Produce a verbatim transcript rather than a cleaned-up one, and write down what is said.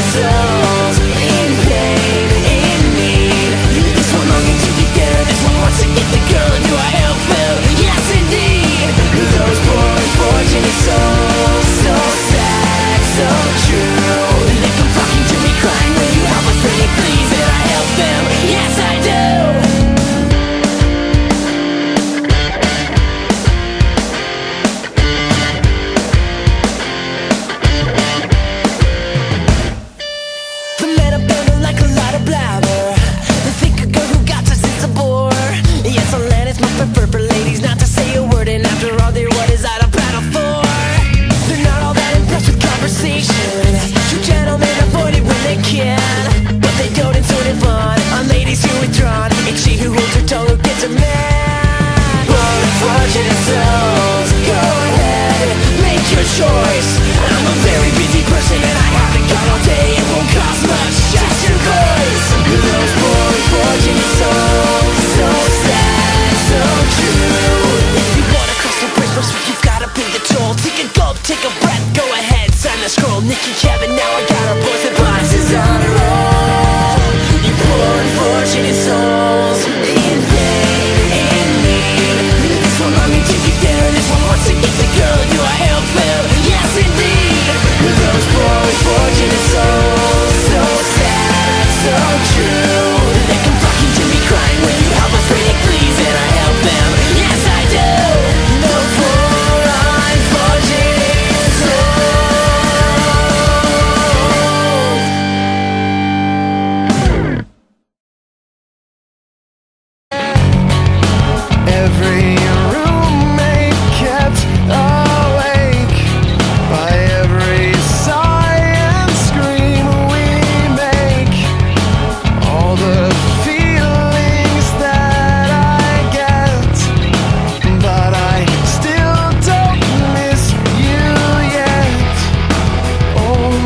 souls in pain, in need. This one longing to be there, this one wants to get the girl. Do I help them? Yes indeed. Those poor unfortunate souls, so sad, so true. They come flocking to me crying, will you help us pretty please? And I help them, yes I do. The men are burning like a lot of blabber. They think a girl who got us is a bore. Yes, I'll land it's my preferred for ladies not to say a word. And after all, they're what is that a battle for? They're not all that impressed with conversation. True gentlemen avoid it when they can, but they don't insert it fun on ladies who withdrawn. It's she who holds her tongue who gets a man. Poor unfortunate souls, go ahead, make your choice. I'm a